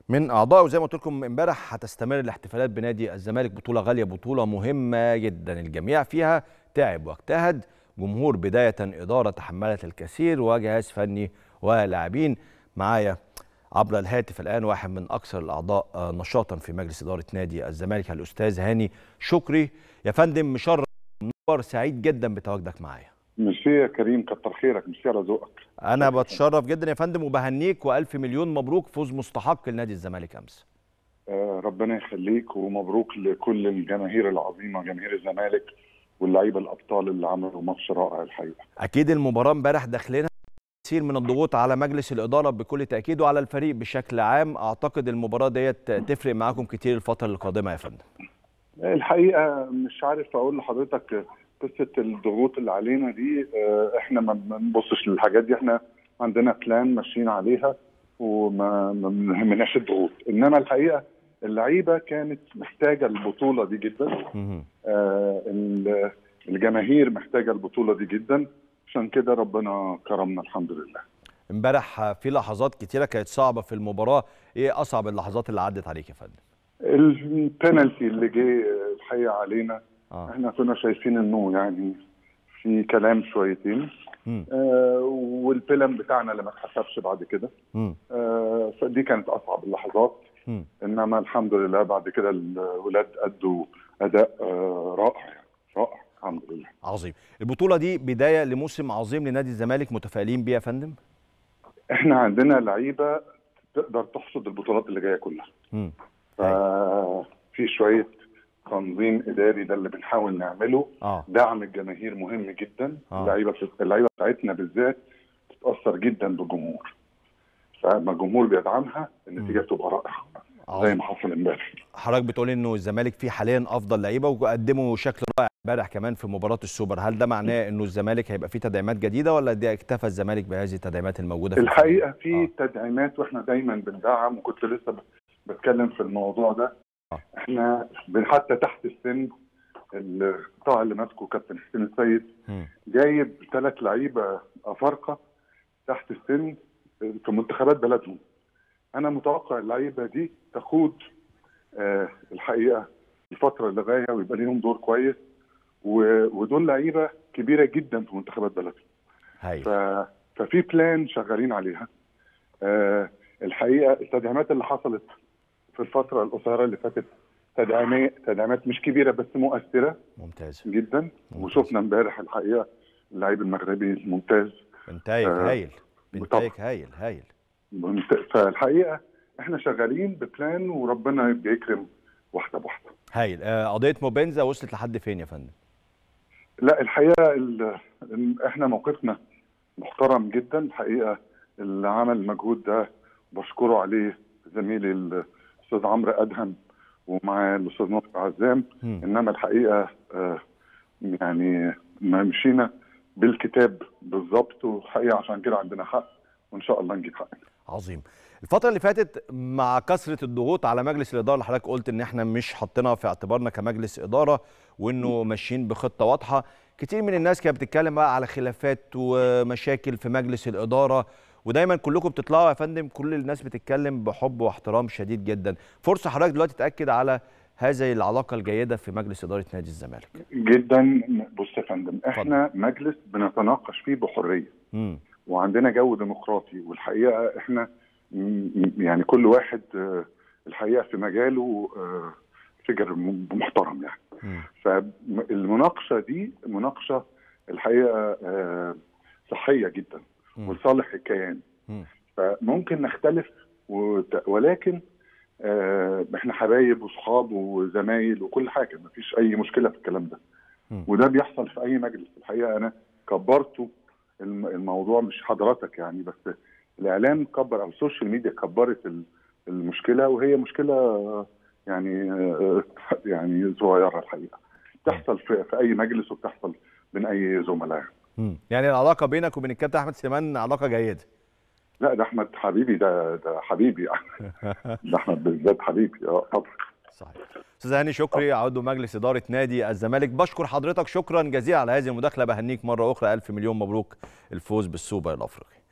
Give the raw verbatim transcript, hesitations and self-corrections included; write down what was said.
من اعضاء، وزي ما قلت لكم امبارح هتستمر الاحتفالات بنادي الزمالك. بطوله غاليه، بطوله مهمه جدا، الجميع فيها تعب واجتهد، جمهور بدايه، اداره تحملت الكثير، وجهاز فني ولاعبين. معايا عبر الهاتف الان واحد من اكثر الاعضاء نشاطا في مجلس اداره نادي الزمالك، الاستاذ هاني شكري. يا فندم مشرف، منور، سعيد جدا بتواجدك معايا. ميرسي يا كريم، كتر خيرك، ميرسي على ذوقك. انا بتشرف جدا يا فندم، وبهنيك والف مليون مبروك، فوز مستحق لنادي الزمالك امس. آه ربنا يخليك، ومبروك لكل الجماهير العظيمه، جماهير الزمالك واللعيبه الابطال اللي عملوا ماتش رائع الحقيقه. اكيد المباراه امبارح داخلنا كثير من الضغوط على مجلس الاداره بكل تاكيد، وعلى الفريق بشكل عام. اعتقد المباراه ديت تفرق معاكم كتير الفتره القادمه يا فندم. الحقيقه مش عارف اقول لحضرتك قصه الضغوط اللي علينا دي. احنا ما بنبصش للحاجات دي، احنا عندنا بلان ماشيين عليها وما بنهمناش الضغوط. انما الحقيقه اللعيبه كانت محتاجه البطوله دي جدا، آه الجماهير محتاجه البطوله دي جدا، عشان كده ربنا كرمنا الحمد لله. امبارح في لحظات كتيره كانت صعبه في المباراه، ايه اصعب اللحظات اللي عدت عليك يا فندم؟ البنالتي اللي جه الحقيقه علينا، آه. احنا كنا شايفين انه يعني في كلام شويتين، آه والبلان بتاعنا اللي ما اتحسبش بعد كده، آه فدي كانت اصعب اللحظات. م. انما الحمد لله بعد كده الولاد ادوا اداء آه رائع رائع الحمد لله. عظيم. البطوله دي بدايه لموسم عظيم لنادي الزمالك، متفائلين بيه يا فندم؟ احنا عندنا لعيبه تقدر تحصد البطولات اللي جايه كلها. امم ففي شويه تنظيم اداري، ده اللي بنحاول نعمله. آه. دعم الجماهير مهم جدا. آه. اللعيبه اللعيبه بتاعتنا بالذات بتتاثر جدا بالجمهور، فلما الجمهور بيدعمها النتيجه بتبقى رائعه زي ما حصل امبارح. حضرتك بتقول انه الزمالك فيه حاليا افضل لعيبه، وقدموا شكل رائع امبارح كمان في مباراه السوبر. هل ده معناه انه الزمالك هيبقى فيه تدعيمات جديده، ولا دي اكتفى الزمالك بهذه التدعيمات الموجوده في الحقيقه؟ في آه. تدعيمات، واحنا دايما بندعم، وكنت لسه بتكلم في الموضوع ده. آه. احنا حتى تحت السن القطاع اللي ماسكه كابتن حسين السيد م. جايب ثلاث لعيبه افارقه تحت السن في منتخبات بلدهم. انا متوقع اللعيبه دي تخوض آه الحقيقه الفتره اللي جايه ويبقى ليهم دور كويس، ودول لعيبه كبيره جدا في منتخبات بلدهم. ف... ففي بلان شغالين عليها. آه الحقيقه التدعيمات اللي حصلت في الفتره القصيره اللي فاتت تدعيمات تدعيمات مش كبيره بس مؤثره. ممتاز جدا. ممتاز. وشفنا امبارح الحقيقه اللعيب المغربي الممتاز بنتايج آه هايل بنتايج هايل هايل. فالحقيقه احنا شغالين ببلان، وربنا بيكرم واحده بواحده. هايل. آه قضيه موبينزا وصلت لحد فين يا فندم؟ لا الحقيقه ال... احنا موقفنا محترم جدا الحقيقه. اللي عمل المجهود ده بشكره عليه زميلي الاستاذ عمرو ادهم ومع الاستاذ ناصر عزام. م. انما الحقيقه آه يعني ما مشينا بالكتاب بالظبط، والحقيقه عشان كده عندنا حق، وان شاء الله نجيب حقنا. عظيم. الفترة اللي فاتت مع كثرة الضغوط على مجلس الإدارة اللي حضرتك قلت إن إحنا مش حاطينها في اعتبارنا كمجلس إدارة، وإنه ماشيين بخطة واضحة، كتير من الناس كانت بتتكلم بقى على خلافات ومشاكل في مجلس الإدارة، ودايما كلكم بتطلعوا يا فندم كل الناس بتتكلم بحب واحترام شديد جدا. فرصة حضرتك دلوقتي تأكد على هذه العلاقة الجيدة في مجلس إدارة نادي الزمالك. جدا. بص يا فندم، إحنا فضل. مجلس بنتناقش فيه بحرية، م. وعندنا جو ديمقراطي، والحقيقة إحنا يعني كل واحد الحقيقه في مجاله فجر محترم يعني. م. فالمناقشه دي مناقشه الحقيقه صحيه جدا ولصالح الكيان. م. فممكن نختلف، ولكن احنا حبايب وصحاب وزمايل وكل حاجه، مفيش اي مشكله في الكلام ده. م. وده بيحصل في اي مجلس الحقيقه. انا كبرته الموضوع، مش حضرتك يعني، بس الاعلام كبر او السوشيال ميديا كبرت المشكله، وهي مشكله يعني يعني صغيره الحقيقه، بتحصل في, في اي مجلس وبتحصل بين اي زملاء. يعني العلاقه بينك وبين الكابتن احمد سليمان علاقه جيده؟ لا ده احمد حبيبي، ده ده حبيبي يعني. ده احمد بالذات حبيبي. اه طبعا. صحيح. استاذ هاني شكري عضو مجلس اداره نادي الزمالك، بشكر حضرتك شكرا جزيلا على هذه المداخله، بهنيك مره اخرى الف مليون مبروك الفوز بالسوبر الافريقي.